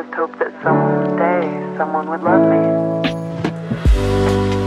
just hoped that someday someone would love me.